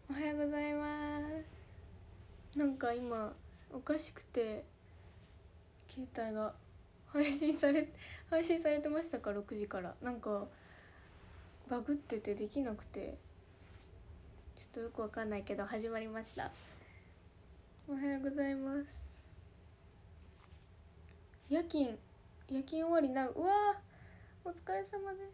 おはようございます。なんか今おかしくて携帯が配信されてましたか。6時からなんかバグっててできなくて、ちょっとよくわかんないけど始まりました。おはようございます。夜勤終わりな。うわー、お疲れ様です。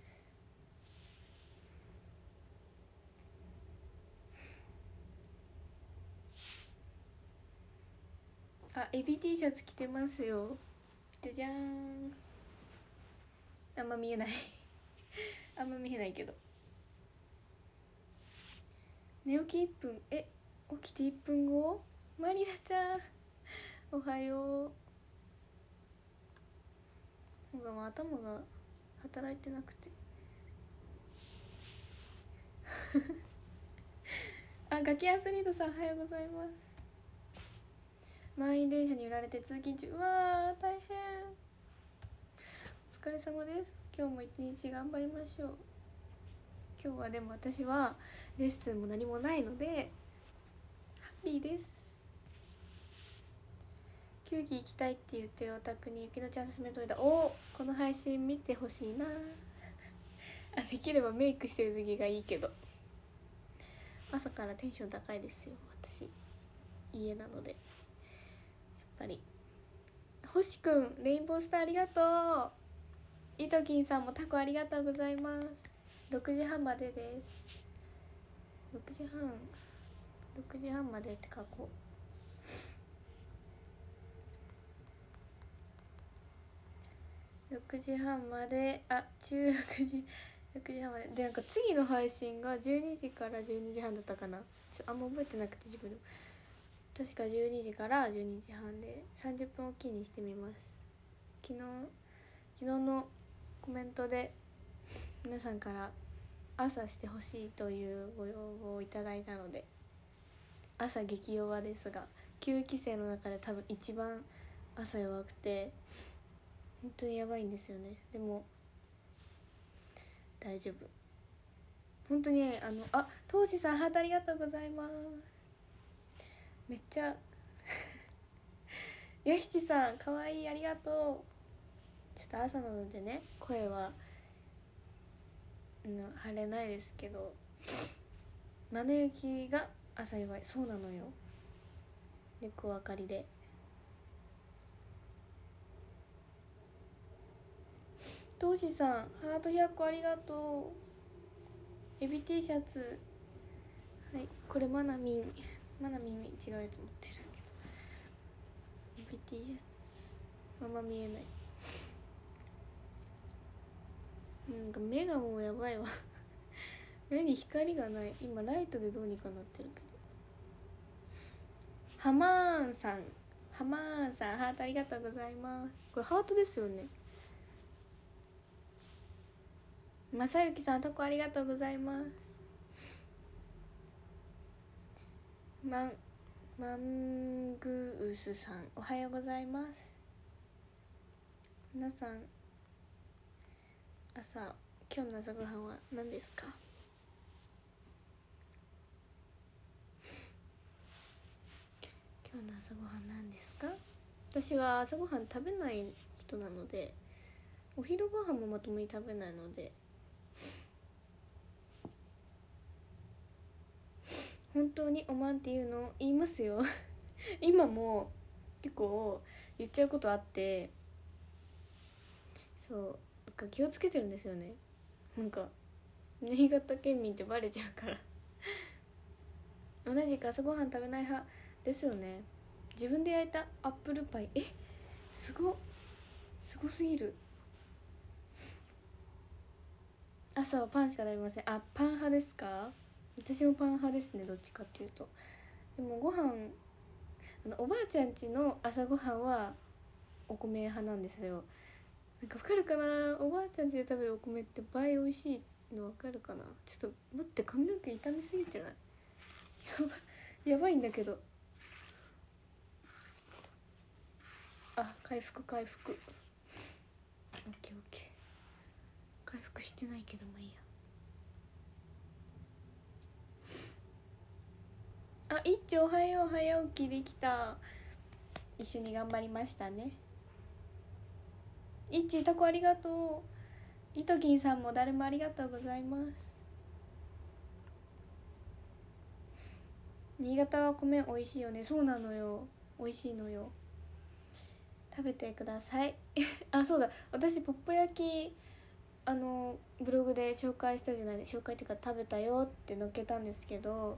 あ、エビ T シャツ着てますよ。じゃじゃーん。あんま見えないあんま見えないけど、寝起き1分。起きて1分後。マリナちゃんおはよう。なんかもう頭が働いてなくてあ、ガキアスリートさんおはようございます。満員電車に揺られて通勤中。うわー大変。お疲れ様です。今日も一日頑張りましょう。今日はでも私はレッスンも何もないのでハッピーです。球技行きたいって言ってるお宅に雪乃ちゃん勧めといた。この配信見てほしいなあ。できればメイクしてる時がいいけど、朝からテンション高いですよ私、家なので。やっぱり星くんレインボースターありがとう。イトキンさんもタコありがとうございます。6時半までです。6時半までって書こう。6時半まで、6時半までで、なんか次の配信が12時から12時半だったかな。あんま覚えてなくて自分でも。確か12時から12時半で30分おきにしてみます。昨日のコメントで皆さんから朝してほしいというご要望をいただいたので、朝激弱ですが9期生の中で多分一番朝弱くて本当にやばいんですよね。でも大丈夫、本当に。トウシさんハートありがとうございます。めっちゃヤシチさんかわいい、ありがとう。ちょっと朝なのでね、声は晴れないですけど、マネユキが朝弱い。そうなのよ、よくお分かりで。トウシさんハート100個ありがとう。エビ T シャツ、はい、これマナミン違うやつ持ってるけど、エビ T シャツあんま見えない。なんか目がもうやばいわ目に光がない。今ライトでどうにかなってるけど。ハマーンさんハートありがとうございます。これハートですよね。まさゆきさんタコありがとうございます。マングースさんおはようございます。皆さん今日の朝ごはんは何ですか。今日の朝ごはん何ですか。私は朝ごはん食べない人なので、お昼ごはんもまともに食べないので、本当におまんっていうの言いますよ今も結構言っちゃうことあって、そうなんか気をつけてるんですよね。なんか新潟県民ってバレちゃうから同じく朝ごはん食べない派ですよね。自分で焼いたアップルパイ、すごすぎる。朝はパンしか食べません。パン派ですか。私もパン派ですね、どっちかっていうと。でもご飯、おばあちゃん家の朝ごはんはお米派なんですよ。なんか分かるかな、おばあちゃん家で食べるお米って倍美味しいの分かるかな。ちょっと待って、髪の毛傷みすぎてない？やばいんだけど。回復オッケーオッケー。回復してないけどまあいいや。 いっちおはよう、早起きできた。一緒に頑張りましたね。いっちタコありがとう。いときんさんも誰もありがとうございます。新潟は米美味しいよね。そうなのよ、美味しいのよ。食べてくださいあ、そうだ、私ポッポ焼きブログで紹介したじゃないですか。紹介っていうか食べたよって載っけたんですけど、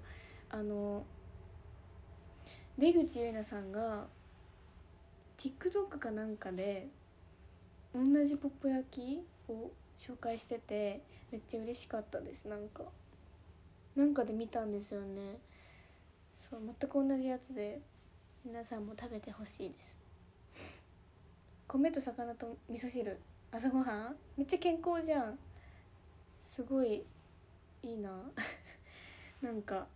出口結菜さんが TikTok かなんかで同じポッポ焼きを紹介してて、めっちゃ嬉しかったです。なんかで見たんですよね。そう、全く同じやつで、皆さんも食べてほしいです。米と魚と味噌汁、朝ごはんめっちゃ健康じゃん。すごいいいななんか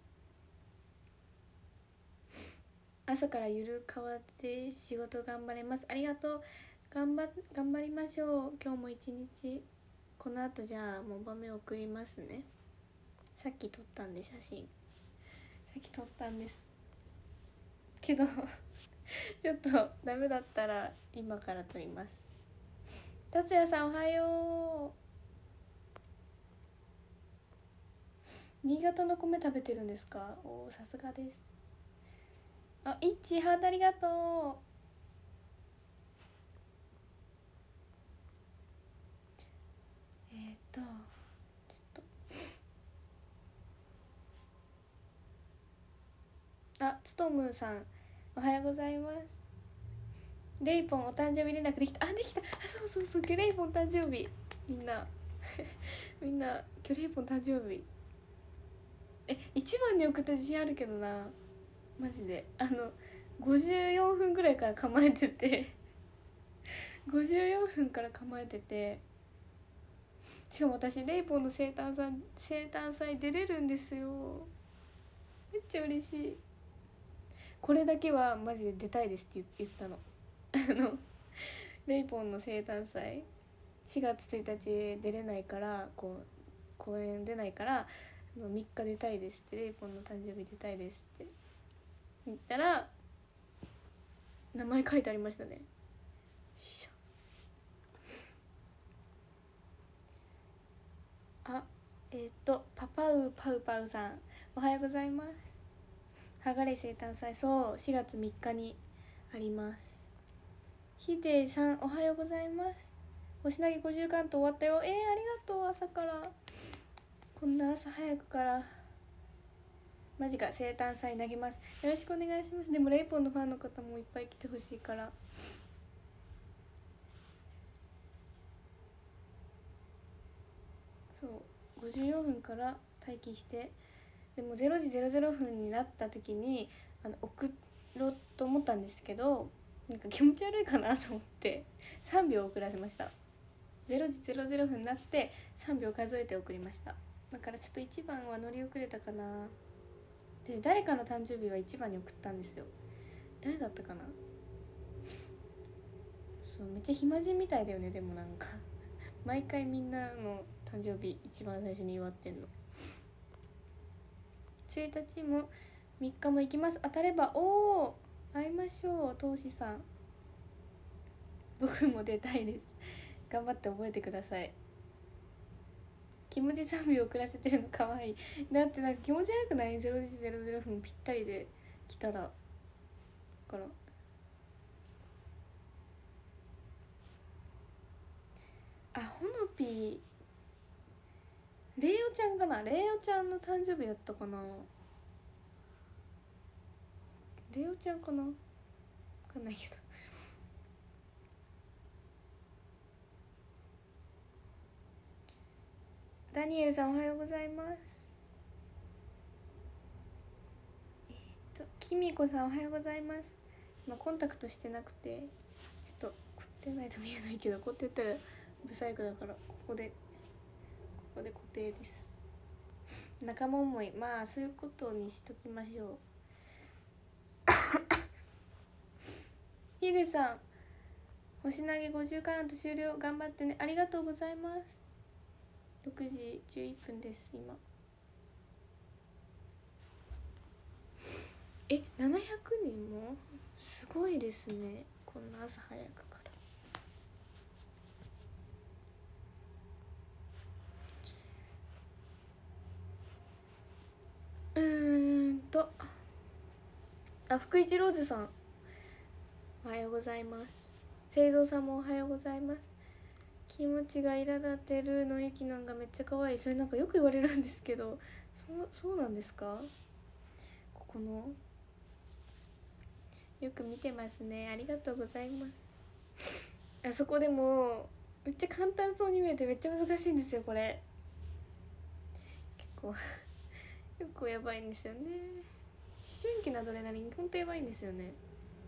朝からゆるかわで仕事頑張れます。ありがとう。頑張りましょう。今日も一日。この後じゃあもう場面送りますね。さっき撮ったんで、写真さっき撮ったんですけどちょっとダメだったら今から撮ります。達也さんおはよう。新潟の米食べてるんですか？おー、さすがです。あ、いっちハートありがとう。ちょっとあ、つとむさんおはようございます。レイポンお誕生日連絡できた。あ、できた。あ、そうそうそう、レイポン誕生日。みんなみんな今日レイポン誕生日。一番に送った自信あるけどな、マジで。54分ぐらいから構えてて54分から構えてて、しかも私レイポンの生誕祭出れるんですよ。めっちゃ嬉しい。これだけはマジで出たいですって言ったのレイポンの生誕祭4月1日出れないから、公演出ないから3日出たいですって、レイポンの誕生日出たいですって言ったら名前書いてありましたね。あ、パパウパウパウさんおはようございます。はがれ生誕祭、そう4月3日にあります。ひでさんおはようございます。星投げ50関東終わったよ。ありがとう。朝からこんな朝早くからマジか。生誕祭投げます。よろしくお願いします。でもレイポンのファンの方もいっぱい来てほしいから。そう54分から待機して、でも0時00分になった時に送ろうと思ったんですけど、なんか気持ち悪いかなと思って3秒遅らせました。0時00分になって3秒数えて送りました。だからちょっと1番は乗り遅れたかな。私誰かの誕生日は1番に送ったんですよ。誰だったかな。そう、めっちゃ暇人みたいだよね。でもなんか毎回みんなの誕生日一番最初に祝ってんの。1日も3日も行きます。当たればおお会いましょう。投資さん僕も出たいです。頑張って覚えてください。気持ち3秒遅らせてるのかわいい。だってなんか気持ち悪くない？ 0 時00分ぴったりで来たら。だからほのぴー、レイオちゃんかな。レイオちゃんの誕生日だったかな。レイオちゃんかな、分かんないけど。ダニエルさんおはようございます。キミコさんおはようございます。今コンタクトしてなくてちょっと凝ってないと見えないけど、凝ってたらブサイクだから、ここで固定です。仲間思い、まあそういうことにしときましょう。ヒデさん星投げ50カウント終了、頑張ってね。ありがとうございます。6時11分です今。 700人もすごいですね、こんな朝早くから福一ローズさんおはようございます。製造さんもおはようございます。気持ちが苛立てるのゆきなんがめっちゃ可愛い。それなんかよく言われるんですけど、そうなんですか？ここのよく見てますね、ありがとうございます。あそこでもめっちゃ簡単そうに見えてめっちゃ難しいんですよこれ。結構やばいんですよね。思春期のアドレナリンほんとやばいんですよね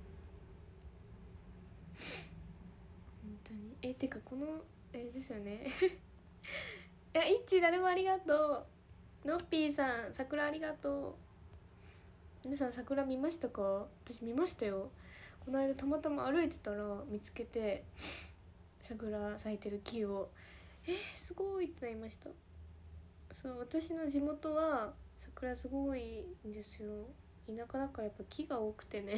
本当に。てかこのですよねいや、いっちー誰もありがとう。のっぴーさん桜ありがとう。皆さん桜見ましたか？私見ましたよ。この間たまたま歩いてたら見つけて、桜咲いてる木をすごいってなりました。そう、私の地元は桜すごいんですよ。田舎だからやっぱ木が多くてね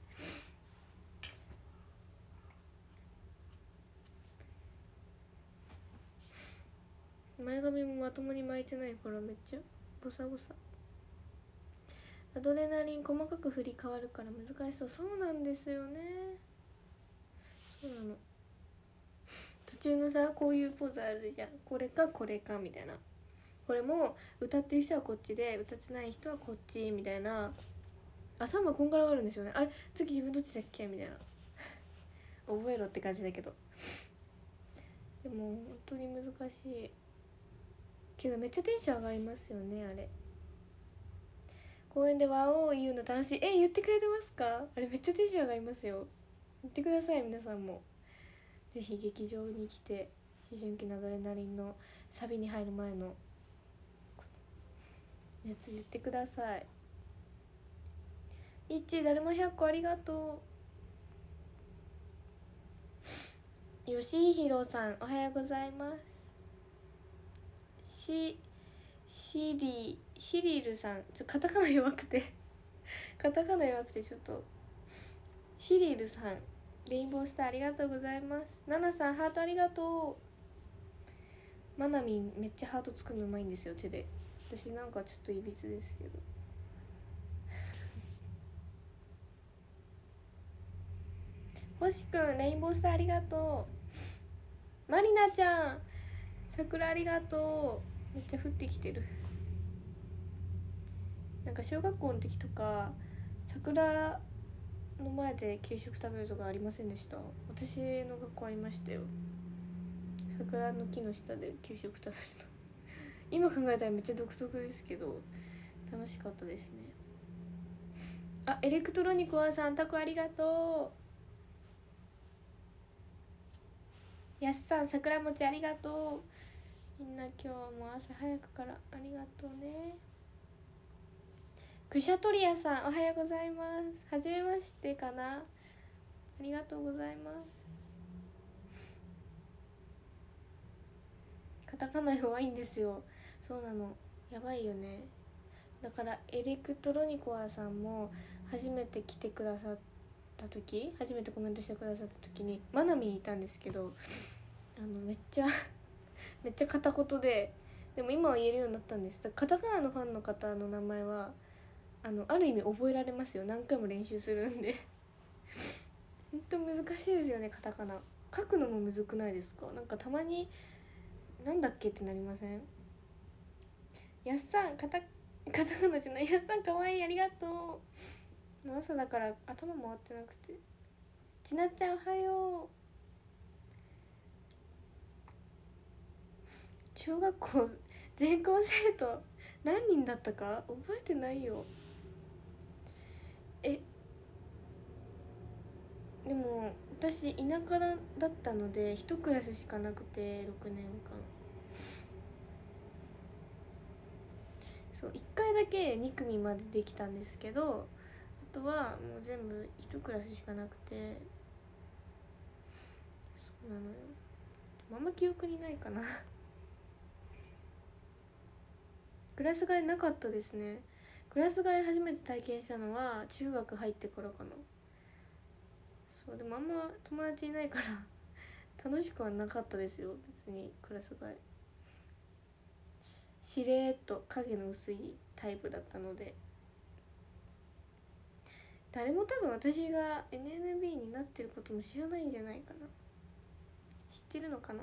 前髪もまともに巻いてないからめっちゃボサボサ。アドレナリン細かく振り変わるから難しそう。そうなんですよね。そうなの。途中のさ、こういうポーズあるじゃん。これかこれかみたいな。これも歌ってる人はこっちで歌ってない人はこっちみたいな。3番こんがらがるんですよね。あれ次自分どっちだっけみたいな覚えろって感じだけど、でも本当に難しいけどめっちゃテンション上がりますよね。あれ公園でワオー言うの楽しい。言ってくれてますか？あれめっちゃテンション上がりますよ。言ってください皆さんも。ぜひ劇場に来て思春期のアドレナリンのサビに入る前のやつ言ってください。いっちーだるま100個ありがとう。よしひろさんおはようございます。シリルさんカタカナ弱くてちょっと。シリルさんレインボースターありがとうございます。ナナさんハートありがとう。マナミンめっちゃハート作るのうまいんですよ手で。私なんかちょっといびつですけど星くんレインボースターありがとう。マリナちゃん桜ありがとう。めっちゃ降ってきてる。なんか小学校の時とか桜の前で給食食べるとかありませんでした？私の学校ありましたよ。桜の木の下で給食食べると今考えたらめっちゃ独特ですけど楽しかったですね。エレクトロニコアさんタコありがとう。やすさん桜餅ありがとう。みんな今日も朝早くからありがとうね。クシャトリアさんおはようございます。はじめましてかな。ありがとうございます。カタカナ弱いんですよ。そうなの、やばいよね。だからエレクトロニコアさんも初めて来てくださった時、初めてコメントしてくださった時にマナミンいたんですけど、めっちゃ片言でも今は言えるようになったんです。カタカナのファンの方の名前はある意味覚えられますよ。何回も練習するんで本当難しいですよね。カタカナ書くのもむずくないですか？なんかたまになんだっけってなりません？やっさんカタカナじゃない。やっさんかわいいありがとう。朝だから頭回ってなくて。ちなっちゃんおはよう。小学校全校生徒何人だったか覚えてないよ。でも私田舎だったので1クラスしかなくて6年間。そう1回だけ2組までできたんですけど、あとはもう全部1クラスしかなくて。そうなのよ。あんま記憶にないかなクラス替えなかったですね。 クラス替え初めて体験したのは中学入ってからかな。そうでもあんま友達いないから楽しくはなかったですよ別に。クラス替えしれーっと影の薄いタイプだったので、誰も多分私が NNB になってることも知らないんじゃないかな。知ってるのかな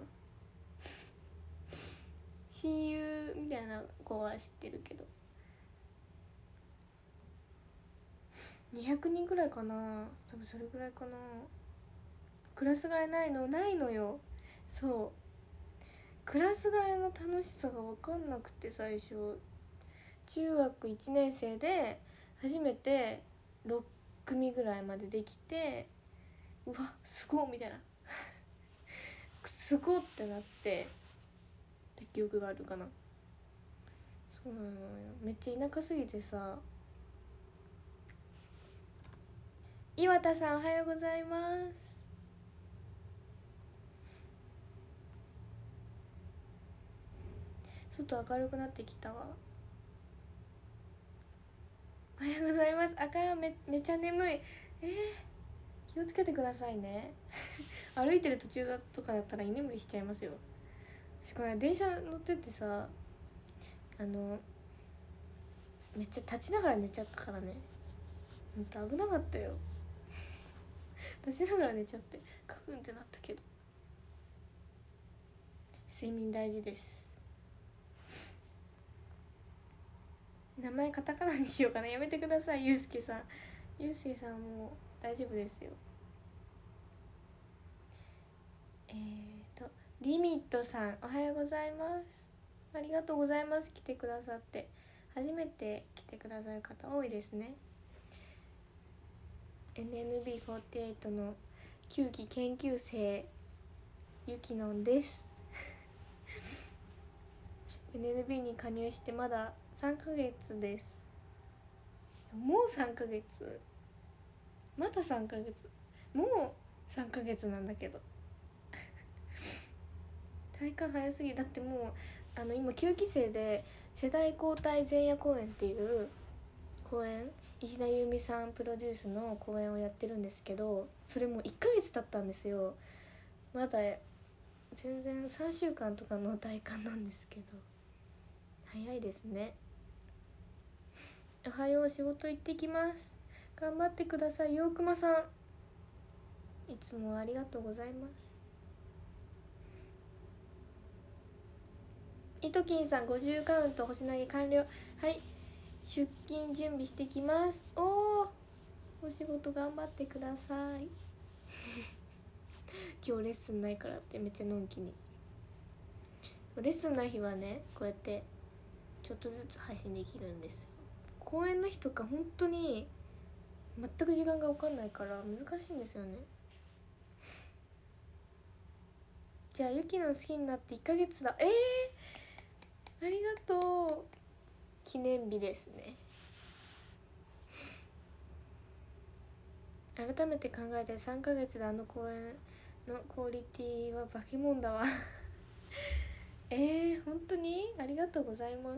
親友みたいな子は知ってるけど、200人くらいかな、多分それぐらいかな。クラス替えないのよ。そうクラス替えの楽しさが分かんなくて、最初中学1年生で初めて6組ぐらいまでできて、うわすごっみたいなすごってなってって記憶があるかな。そうなのよ、めっちゃ田舎すぎてさ。岩田さんおはようございます。外明るくなってきたわ。おはようございます。赤やめっちゃ眠い。気をつけてくださいね歩いてる途中とかだったら居眠りしちゃいますよ。しかも電車乗っててさ、めっちゃ立ちながら寝ちゃったからね。ほんと危なかったよ立ちながら寝ちゃってカクンってなったけど、睡眠大事です。名前カタカナにしようかな。やめてくださいゆうすけさん。ゆうすけさんもう大丈夫ですよ。リミットさんおはようございます。ありがとうございます。来てくださって。初めて来てくださる方多いですね。 NNB48 の球技研究生ゆきのんですNNB に加入してまだ3ヶ月です。もう3ヶ月、まだ3ヶ月、もう3ヶ月なんだけど体感早すぎ。だってもう今9期生で世代交代前夜公演っていう公演、石田優美さんプロデュースの公演をやってるんですけど、それもう1ヶ月経ったんですよ。まだ全然3週間とかの体感なんですけど、早いですね。おはよう、仕事行ってきます。頑張ってください。ようくまさんいつもありがとうございます。イトキンさん50カウント星投げ完了。はい、出勤準備してきます。お仕事頑張ってください今日レッスンないからってめっちゃのんきに。レッスンない日はね、こうやってちょっとずつ配信できるんですよ。公演の日とか本当に全く時間が分かんないから難しいんですよね。じゃあゆきの好きになって1ヶ月だ。ありがとう。記念日ですね。改めて考えて3ヶ月であの公演のクオリティは化け物だわ本当にありがとうございます。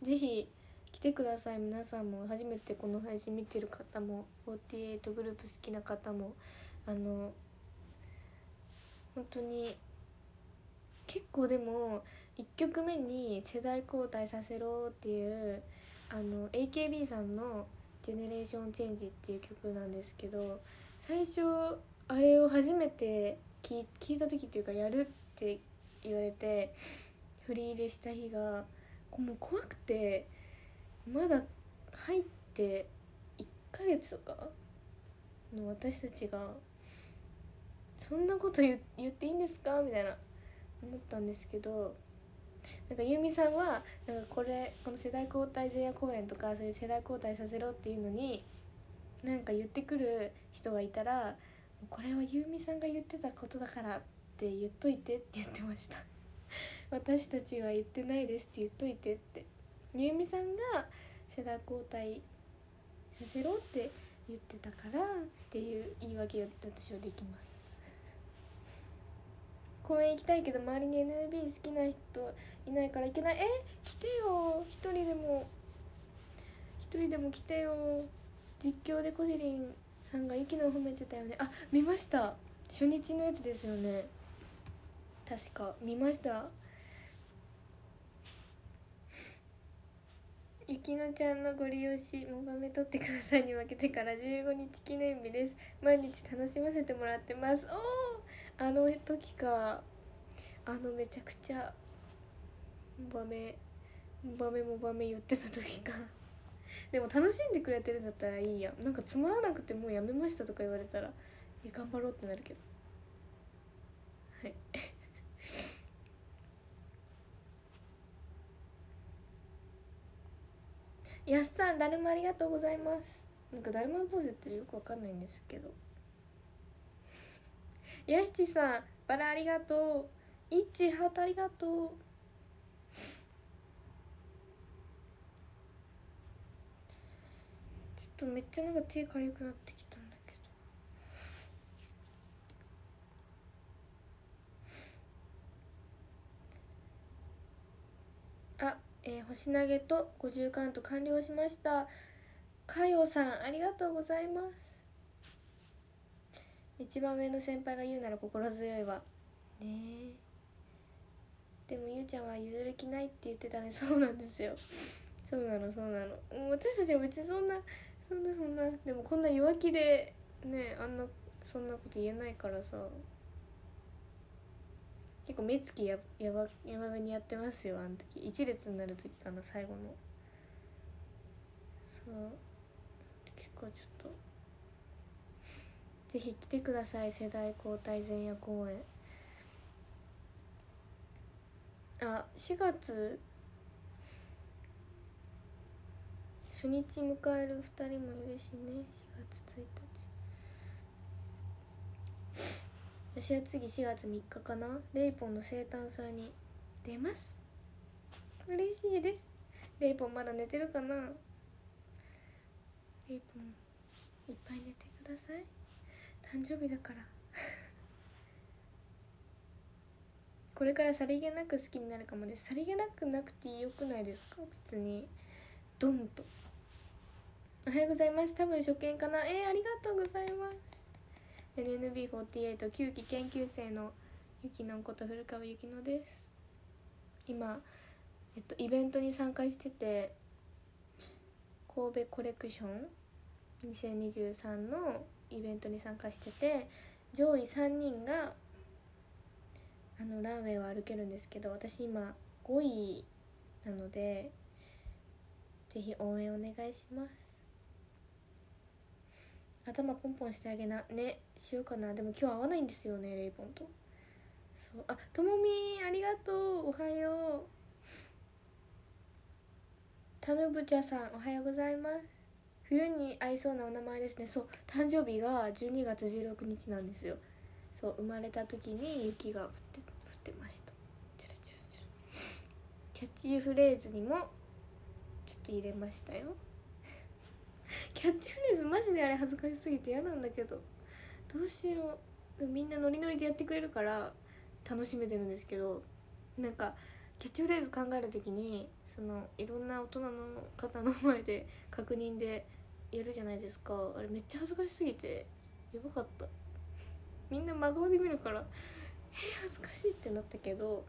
ぜひ来てください。皆さんも初めてこの配信見てる方も48グループ好きな方も本当に結構でも1曲目に世代交代させろっていうAKB さんのジェネレーションチェンジっていう曲なんですけど、最初あれを初めて聞いた時っていうか、やるって言われて振り入れした日がもう怖くて、まだ入って1ヶ月とかの私たちがそんなこと言っていいんですかみたいな思ったんですけど、なんかゆうみさんはなんかこの世代交代前夜公演とかそういう世代交代させろっていうのになんか言ってくる人がいたら、これはゆうみさんが言ってたことだからって言っといてって言ってました私たちは言ってないですって言っといてって。ゆうみさんが世代交代させろって言ってたからっていう言い訳を私はできます。公園行きたいけど周りに NNB 好きな人いないから行けない。来てよ一人でも。 でも来てよ。実況でこじりんさんがゆきのを褒めてたよね。あ、見ました。初日のやつですよね。確か見ました。ゆきのちゃんのご利用しモバメ取ってくださいに負けてから15日記念日です。毎日楽しませてもらってます。おお、あの時か。めちゃくちゃモバメ言ってた時か。でも楽しんでくれてるんだったらいいや。なんかつまらなくてもうやめましたとか言われたら頑張ろうってなるけど。はいやすさん、誰もありがとうございます。なんか誰ものポーズってよくわかんないんですけど。やしちさん、バラありがとう。いっちハートありがとう。ちょっとめっちゃなんか手かゆくなってきたんだけど。あ、星投げと50カウント完了しました。かよさん、ありがとうございます。一番上の先輩が言うなら心強いわね。でもゆうちゃんは譲る気ないって言ってたね。そうなんですよ。そうなの。もう私たちは別にそんなでもこんな弱気でね、そんなこと言えないからさ。結構目つきやばめにやってますよ。あの時一列になる時かな、最後の。そう結構ちょっとぜひ来てください。世代交代前夜公演。あ、4月初日迎える2人もいるしね。4月1日私は次4月3日かな。レイポンの生誕祭に出ます。嬉しいです。レイポンまだ寝てるかな。レイポンいっぱい寝てください。誕生日だからこれからさりげなく好きになるかもです。さりげなくなくてよくないですか。別にドンと。おはようございます。多分初見かな。ありがとうございます。 NNB48 9期研究生のゆきのんこと古川ゆきのです。今イベントに参加してて、神戸コレクション2023のイベントに参加してて、上位3人がランウェイを歩けるんですけど、私今5位なのでぜひ応援お願いします。頭ポンポンしてあげなね。しようかな。でも今日会わないんですよね、レイポンと。そう、あ、ともみありがとう。おはよう。たぬぶちゃさん、おはようございます。冬に合いそうなお名前ですね。そう、誕生日が12月16日なんですよ。そう、生まれた時に雪が降ってました。キャッチフレーズにもちょっと入れましたよ。キャッチフレーズマジであれ恥ずかしすぎて嫌なんだけど、どうしよう。でもみんなノリノリでやってくれるから楽しめてるんですけど、なんかキャッチフレーズ考えるときにいろんな大人の方の前で確認でやるじゃないですか。あれめっちゃ恥ずかしすぎてやばかった。みんな真顔で見るから恥ずかしいってなったけど、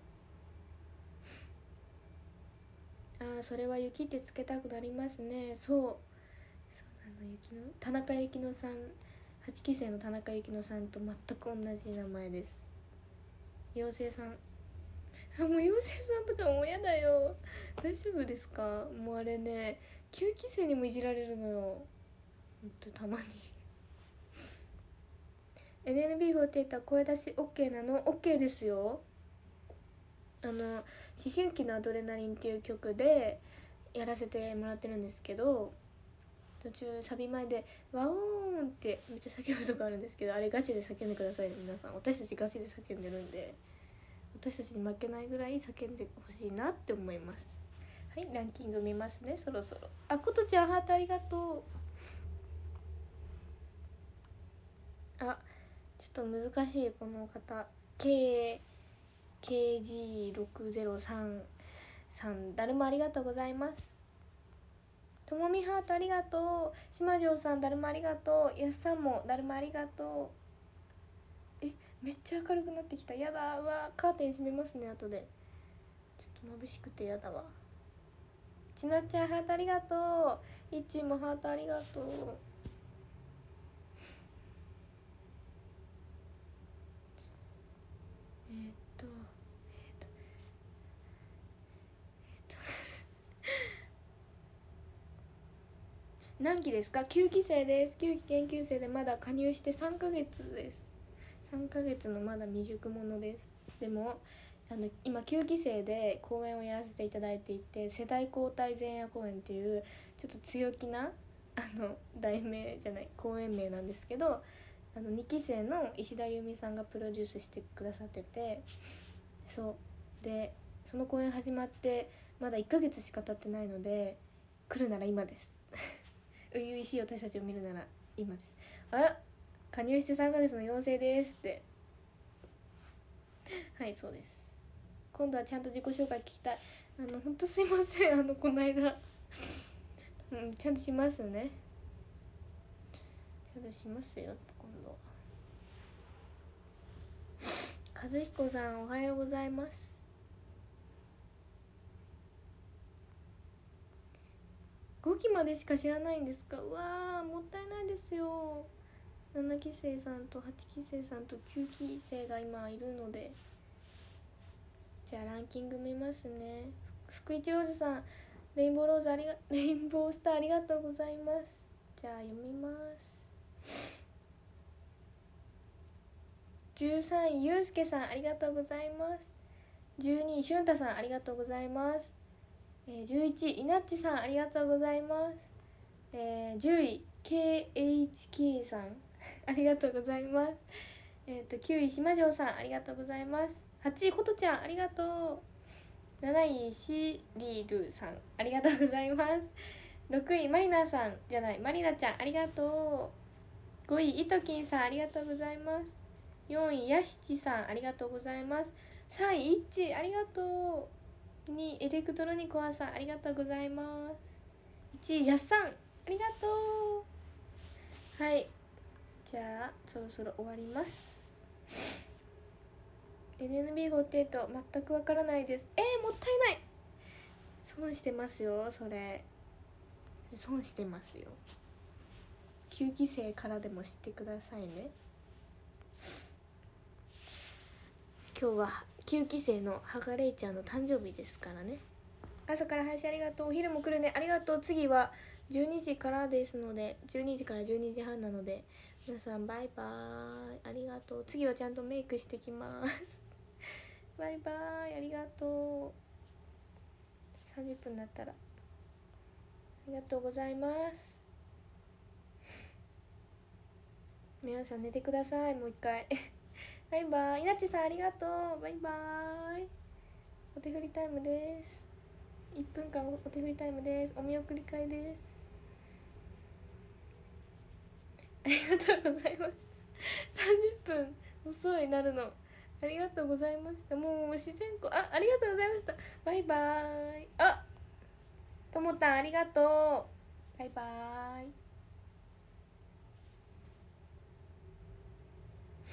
それは雪ってつけたくなりますね。そう雪の田中幸乃さん、8期生の田中幸乃さんと全く同じ名前です。妖精さん、もう妖精さんとかもうやだよ。大丈夫ですか。もうあれね、9期生にもいじられるのよ、ほんとたまに。NNB48 は声出し OK なの。 OK ですよ。思春期のアドレナリンっていう曲でやらせてもらってるんですけど、途中サビ前でワオーンってめっちゃ叫ぶとこあるんですけど、あれガチで叫んでくださいね皆さん。私たちガチで叫んでるんで、私たちに負けないぐらい叫んでほしいなって思います。はい、ランキング見ますね、そろそろ。あ、ことちゃんハートありがとう。あ、ちょっと難しいこの方、KG6033 誰もありがとうございます。 ともみハートありがとう。島城さんだるまありがとう。やすさんもだるまありがとう。めっちゃ明るくなってきた。やだわ、カーテン閉めますね後で。ちょっと眩しくてやだわ。ちなちゃんハートありがとう。いっちーもハートありがとう。何期ですか？9期生です。9期研究生でまだ加入して3ヶ月です。3ヶ月のまだ未熟者です。でも今9期生で公演をやらせていただいていて、世代交代前夜公演っていうちょっと強気な題名じゃない公演名なんですけど、2期生の石田由美さんがプロデュースしてくださってて、そうでその公演始まってまだ1ヶ月しか経ってないので、来るなら今です初々しい私たちを見るなら今です。加入して3ヶ月の妖精ですって。はいそうです。今度はちゃんと自己紹介聞きたい。ほんとすいませんこの間ちゃんとしますね。ちゃんとしますよ今度。和彦さんおはようございます。5期までしか知らないんですか？うわーもったいないですよ。7期生さんと8期生さんと9期生が今いるので、じゃあランキング見ますね。福一ローズさん、レインボースターありがとうございます。じゃあ読みます。13位ゆうすけさんありがとうございます。12位しゅんたさんありがとうございます。11位いなっちさんありがとうございます。10位 KHK さんありがとうございます。9位島城さんありがとうございます。8位ことちゃんありがとう。7位シリルさんありがとうございます。6位マリナさんじゃないマリナちゃんありがとう。5位いときんさんありがとうございます。4位やしちさんありがとうございます。3位いっちありがとう。2位エレクトロニコアさんありがとうございます。1位やっさんありがとう。はいじゃあそろそろ終わります。 NNB48 全くわからないです。もったいない。損してますよ。それ損してますよ。9期生からでも知ってくださいね。今日は9期生のハガレイちゃんの誕生日ですからね。朝から配信ありがとう。お昼も来るねありがとう。次は12時からですので、12時から12時半なので皆さんバイバーイありがとう。次はちゃんとメイクしてきますバイバーイありがとう。30分だったらありがとうございます。皆さん寝てくださいもう一回バイバイ。いなちさんありがとう。バイバイ。お手振りタイムです。1分間お手振りタイムです。お見送り会です。ありがとうございました30分遅いなるのありがとうございました。もう自然光ありがとうございました。バイバイ。ともたんありがとう。バイバイ。